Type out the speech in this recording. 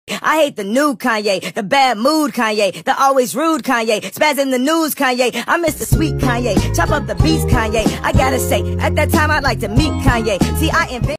I hate the new Kanye, the bad mood Kanye, the always rude Kanye, spazzing the news Kanye. I miss the sweet Kanye, chop up the beats Kanye. I gotta say, at that time I'd like to meet Kanye. See, I invented